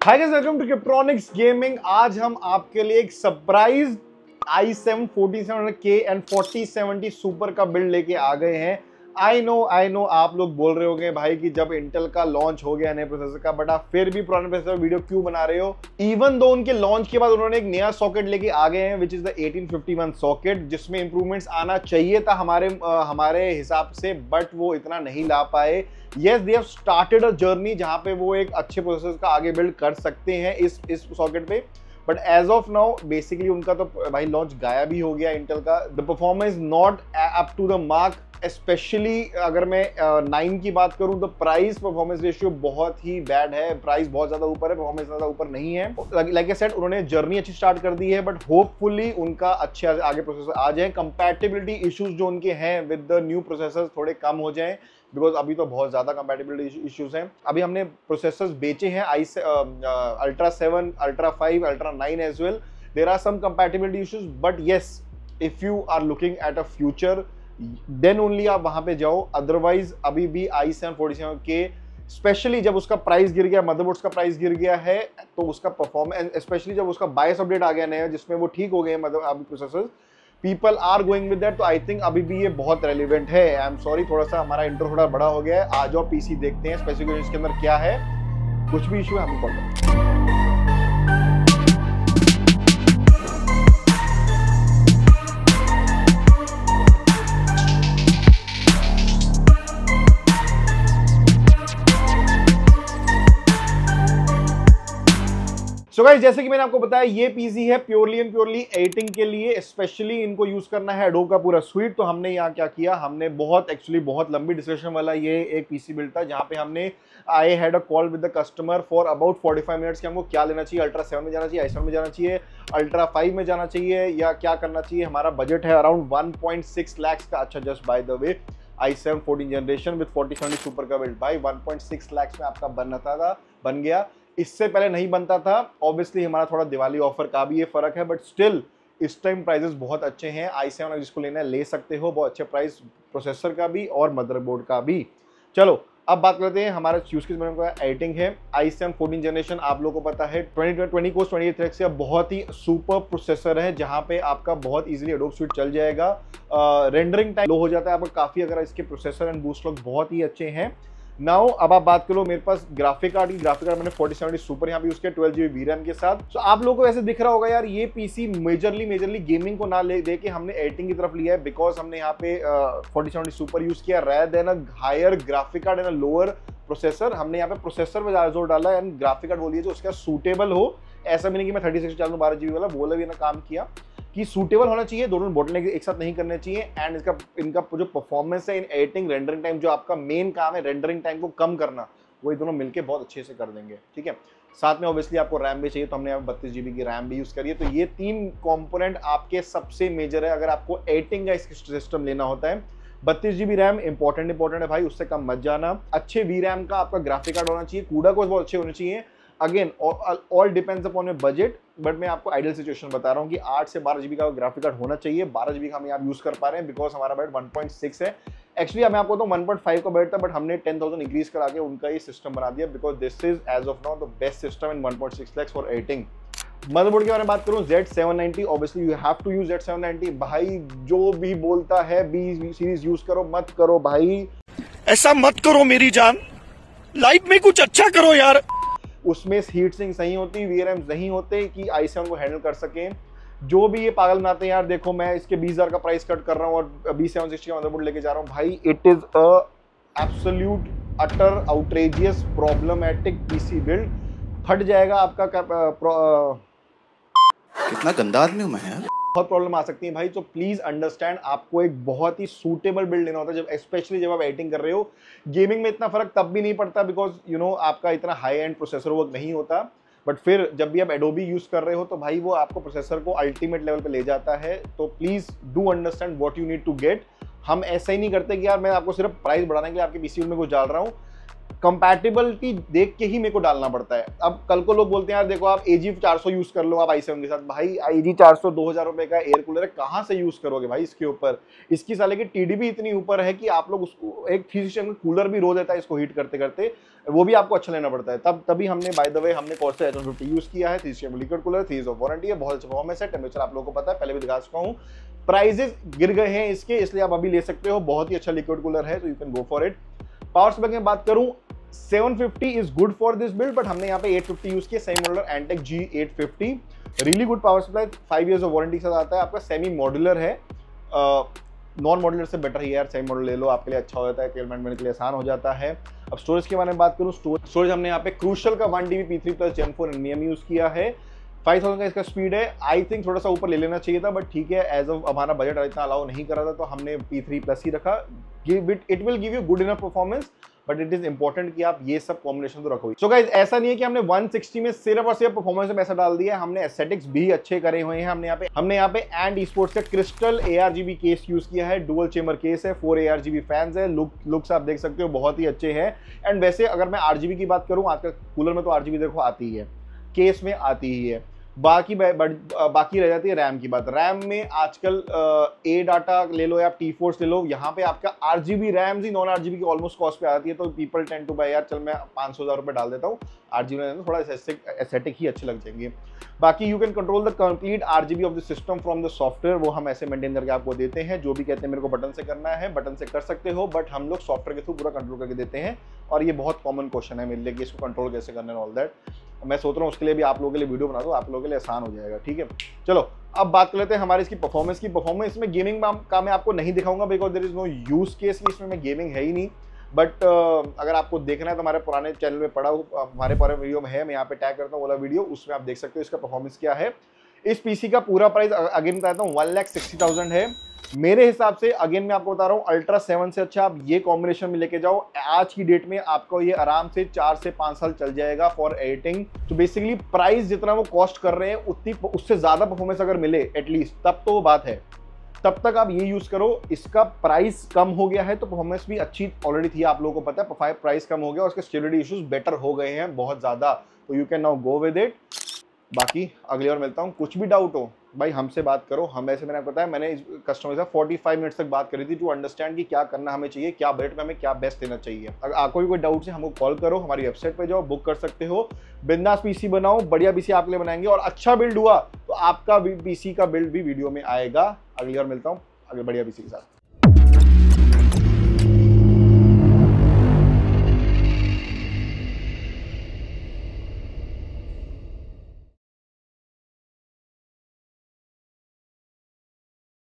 Hi guys, welcome to Kryptonix gaming. आज हम आपके लिए एक surprise i7 4700K and 4070 super का बिल्ड लेके आ गए हैं। आई नो आप लोग बोल रहे होंगे भाई कि जब इंटेल का लॉन्च हो गया नए प्रोसेसर का, बट आप फिर भी पुराने प्रोसेसर वीडियो क्यों बना रहे हो। इवन दो उनके लॉन्च के बाद उन्होंने एक नया सॉकेट लेके आ गए हैं विच इज द 1851 सॉकेट, जिसमें इंप्रूवमेंट्स आना चाहिए था हमारे हिसाब से, बट वो इतना नहीं ला पाए। Yes, they have started a journey जहां पे वो एक अच्छे प्रोसेसर का आगे बिल्ड कर सकते हैं इस सॉकेट पे, but as of now basically उनका तो भाई लॉन्च गायब ही हो गया इंटेल का। The performance not up to the mark, specially अगर मैं 9 की बात करूं तो प्राइस परफॉर्मेंस रेशियो बहुत ही बैड है। प्राइस बहुत ज्यादा ऊपर है, परफॉर्मेंस ज्यादा ऊपर नहीं है। लाइक आई सेड, उन्होंने जर्नी अच्छी स्टार्ट कर दी है, बट होपफुली उनका अच्छे आगे प्रोसेसर आ जाए। कंपैटिबिलिटी इश्यूज जो उनके हैं विद द न्यू प्रोसेसर थोड़े कम हो जाएं, बिकॉज अभी तो बहुत ज्यादा कंपैटिबिलिटी इश्यूज हैं। अभी हमने प्रोसेसर्स बेचे हैं ultra 7, ultra 5, ultra 9 as well. There are some compatibility issues, but yes, if you are looking at a future then only आप वहां पे जाओ। अदरवाइज अभी भी i7 47K, स्पेशली जब उसका प्राइस गिर गया, मदरबोर्ड्स का प्राइस गिर गया है, तो उसका परफॉर्मेंस, स्पेशली जब उसका बायस अपडेट आ गया नया जिसमें वो ठीक हो गए मतलब अभी processors, people are going with that. तो आई थिंक अभी भी ये बहुत रेलिवेंट है। आई एम सॉरी, थोड़ा सा हमारा इंट्रो थोड़ा बड़ा हो गया है। आ जाओ पीसी देखते हैं स्पेसिफिकेशंस के अंदर क्या है, कुछ भी इशू है हम कॉल। सो गाइस, जैसे कि मैंने आपको बताया, ये पीसी है प्योरली एंड प्योरली एडिटिंग के लिए। स्पेशली इनको यूज करना है एडोब का पूरा स्वीट। तो हमने यहाँ क्या किया, हमने बहुत लंबी डिस्कशन वाला ये एक पीसी बिल्ड था, जहाँ पे हमने I had a call with the customer for about 45 minutes कि हमको क्या लेना चाहिए। अल्ट्रा 7 में जाना चाहिए, i7 में जाना चाहिए, अल्ट्रा 5 में जाना चाहिए, या क्या करना चाहिए। हमारा बजट है अराउंड 1.6 लाख का। अच्छा, just by the way, i7 14 generation with 4070 super का बिल्ड भाई 1.6 लाख में आपका बन गया। इससे पहले नहीं बनता था। ऑब्वियसली हमारा थोड़ा दिवाली ऑफर का भी ये फर्क है, बट स्टिल इस टाइम प्राइसेस बहुत अच्छे हैं। i7 जिसको लेना है ले सकते हो, बहुत अच्छे प्राइस प्रोसेसर का भी और मदरबोर्ड का भी। चलो अब बात करते हैं हमारा यूज केस में एडिटिंग है। i7 14 जनरेशन आप लोगों को पता है 20 कोर्स 28 थ्रेड से बहुत ही सुपर प्रोसेसर है, जहां पे आपका बहुत इजीली एडोब स्वीट चल जाएगा। रेंडरिंग टाइम लो हो जाता है आपका काफी अगर इसके प्रोसेसर एंड बूस्ट लॉक बहुत ही अच्छे हैं। नाउ अब आप बात करो, मेरे पास ग्राफिक कार्ड मैंने 4070 सुपर यहाँ पे यूज किया 12GB VRAM के साथ। तो आप लोगों को ऐसे दिख रहा होगा यार, ये पीसी मेजरली गेमिंग को ना दे के हमने एडिटिंग की तरफ लिया है, बिकॉज हमने यहाँ पे 4070 सुपर यूज किया rather than a higher graphic card and a lower processor. हमने यहाँ पे प्रोसेसर पे ज्यादा जोर डाला एंड ग्राफिक कार्ड बोलिए जो उसका सूटेबल हो। ऐसा भी नहीं कि मैं 36 चालू 12GB वाला, वो भी ना काम किया कि सूटेबल होना चाहिए, दोनों बोटलनेक एक साथ नहीं करने चाहिए। एंड इनका जो परफॉर्मेंस है इन एडिटिंग रेंडरिंग टाइम, जो आपका मेन काम है रेंडरिंग टाइम को कम करना, वो ये दोनों मिलके बहुत अच्छे से कर देंगे। ठीक है, साथ में ऑब्वियसली आपको रैम भी चाहिए, तो हमने यहाँ 32GB की रैम भी यूज करी है। तो ये 3 कंपोनेंट आपके सबसे मेजर है अगर आपको एडिटिंग का सिस्टम लेना होता है। 32GB रैम इंपॉर्टेंट है भाई, उससे कम मत जाना। अच्छे VRAM का आपका ग्राफिक कार्ड होना चाहिए, कूडा कोर्स बहुत अच्छे होने चाहिए। Again all depends upon your budget, but मैं आपको आइडियल सिचुएशन बता रहा हूँ कि 8 से 12GB का ग्राफिक कार्ड होना चाहिए। 12GB का हम यहाँ यूज कर पा रहे हैं बिकॉज हमारा बजट 1.6 है। एक्चुअली हमें आपको तो 1.5 का बजट था, बट हमने 10,000 इंक्रीज करा के उनका ये सिस्टम बना दिया, because this is as of now the best system in 1.6 lakh for editing. Motherboard के बारे में बात करूं, Z790, obviously you have to use Z790। भाई जो भी बोलता है B सीरीज यूज करो, मत करो भाई, ऐसा मत करो मेरी जान, लाइफ में कुछ अच्छा करो यार। उसमें हीट सिंक सही होती, VRAM नहीं होते कि i7 को हैंडल कर सकें। जो भी ये पागल बनाते हैं यार, देखो मैं इसके 20,000 का प्राइस कट कर रहा हूँ और B760 का मदरबोर्ड लेके जा रहा हूँ भाई। It is a absolute utter outrageous problematic PC build. फट जाएगा आपका कितना गंदा आदमी हूं मैं यार, बहुत प्रॉब्लम आ सकती है भाई। तो प्लीज अंडरस्टैंड, आपको एक बहुत ही सूटेबल बिल्ड लेना होता है, जब स्पेशली जब आप एडिटिंग कर रहे हो। गेमिंग में इतना फर्क तब भी नहीं पड़ता बिकॉज यू नो आपका इतना हाई एंड प्रोसेसर वर्क नहीं होता, बट फिर जब भी आप एडोबी यूज कर रहे हो तो भाई वो आपको प्रोसेसर को अल्टीमेट लेवल पे ले जाता है। तो please do understand what you need to get. हम ऐसा ही नहीं करते कि यार मैं आपको सिर्फ प्राइस बढ़ाने के लिए आपके पीसी में कुछ डाल रहा हूँ। कंपैटिबिलिटी देख के ही मेरे को डालना पड़ता है। अब कल को लोग बोलते हैं यार देखो आप AG 400 यूज कर लो आप i7 के साथ, भाई AG 400 2000 रुपए का एयर कूलर है, कहाँ से यूज करोगे भाई इसके ऊपर। इसकी साले की TDP इतनी ऊपर है कि आप लोग उसको एक 360 कूलर भी रो देता है इसको हीट करते करते, वो भी आपको अच्छा लेना पड़ता है। तभी हमने बाय द वे हमने Corsair H150 यूज किया है, 360 liquid cooler, 3 years of warranty है, बहुत अच्छा परफॉर्मेंस है, टेम्परेचर आप लोगों को पता है, पहले भी दिखा चुका हूँ। प्राइजेस गिर गए हैं इसके, इसलिए आप अभी ले सकते हो, बहुत ही अच्छा लिक्विड कूलर है, तो you can go for it. Power supply की बात करूं 750 is good for this build, but हमने यहाँ पे 850 यूज किया, semi modular Antec G850, really good power supply, 5 years of warranty के साथ आता है, आपका सेमी मॉड्यूलर है, नॉन मॉड्यूलर से बेटर ही यार, सेमी मॉड्यूलर ले लो, आपके लिए अच्छा हो जाता है, केबल मैनेजमेंट के लिए आसान हो जाता है। अब स्टोरेज के बारे में बात करूं, स्टोरेज हमने यहाँ पे क्रूशल का 1 TB P3 plus Gen 4 NVMe use किया है, 5000 का इसका स्पीड है, आई थिंक थोड़ा सा ऊपर ले लेना चाहिए था, बट ठीक है, एज ऑफ हमारा बजट इतना अलाउ नहीं कर रहा था, तो हमने P3 प्लस ही रखा। It will give you good enough performance, but it is important कि आप ये सब कॉम्बिनेशन तो रखो। सो गाइस, ऐसा नहीं है कि हमने 160 में सिर्फ और सिर्फ परफॉर्मेंस में पैसा डाल दिया है, हमने एस्थेटिक्स भी अच्छे करे हुए हैं। हमने यहाँ पे एंड esports से क्रिस्टल ARGB केस यूज किया है, डुअल चेंबर केस है, 4 ARGB फैंस है, लुक्स आप देख सकते हो बहुत ही अच्छे हैं। एंड वैसे अगर मैं RGB की बात करूँ, आजकल कूलर में तो RGB देखो आती ही है, केस में आती ही है, बाकी रह जाती है रैम की बात। रैम में आजकल ADATA ले लो या T-Force ले लो, यहाँ पे आपका RGB रैम ही नॉन RGB की ऑलमोस्ट कॉस्ट पे आती है, तो पीपल टेंड टू बाय यार चल मैं 500,000 रुपए डाल देता हूँ, RGB रैम थोड़ा एस्थेटिक ही अच्छे लग जाएंगे। बाकी you can control the complete RGB of the system from the software, वो हम ऐसे मेंटेन करके आपको देते हैं, जो भी कहते हैं मेरे को बटन से करना है, बटन से कर सकते हो, बट हम लोग सॉफ्टवेयर के थ्रू पूरा कंट्रोल करके देते हैं, और ये बहुत कॉमन क्वेश्चन है मेरे लिए कि इसको कंट्रोल कैसे करना है, ऑल दैट मैं सोच रहा हूँ उसके लिए भी आप लोगों के लिए वीडियो बना दो, आप लोगों के लिए आसान हो जाएगा। ठीक है, चलो अब बात कर लेते हैं हमारी इसकी परफॉर्मेंस की। परफॉर्मेंस में गेमिंग का मैं आपको नहीं दिखाऊंगा, because there is no use case कि इसमें गेमिंग है ही नहीं, बट अगर आपको देखना है तो हमारे पुराने चैनल में पड़ा हमारे पूरे वीडियो में है, मैं यहाँ पे टैग करता हूँ वाला वीडियो, उसमें आप देख सकते हो इसका परफॉर्मेंस क्या है। इस पीसी का पूरा प्राइस अगेन बताता हूँ 1,60,000 है मेरे हिसाब से। अगेन मैं आपको बता रहा हूँ अल्ट्रा 7 से अच्छा आप ये कॉम्बिनेशन में लेके जाओ, आज की डेट में आपको ये आराम से 4 से 5 साल चल जाएगा फॉर एडिटिंग। तो बेसिकली प्राइस जितना वो कॉस्ट कर रहे हैं उतनी उससे ज्यादा परफॉर्मेंस अगर मिले एटलीस्ट, तब तो वो बात है, तब तक आप ये यूज करो। इसका प्राइस कम हो गया है तो परफॉर्मेंस भी अच्छी ऑलरेडी थी, आप लोगों को पता है, प्राइस कम हो गया और उसके स्टेबिलिटी इश्यूज बेटर हो गए हैं बहुत ज्यादा, तो you can now go with it. बाकी अगली बार मिलता हूँ, कुछ भी डाउट हो भाई हमसे बात करो। हम ऐसे मैंने बताया, मैंने कस्टमर से 45 मिनट्स तक बात करी थी टू अंडरस्टैंड कि क्या करना हमें चाहिए, क्या बजट में हमें क्या बेस्ट देना चाहिए। अगर आपको भी कोई डाउट है हमको कॉल करो, हमारी वेबसाइट पे जाओ, बुक कर सकते हो, बिंदास पीसी बनाओ, बढ़िया पीसी आपके लिए बनाएंगे, और अच्छा बिल्ड हुआ तो आपका पीसी का बिल्ड भी वीडियो में आएगा। अगली बार मिलता हूँ अगले बढ़िया पीसी के साथ।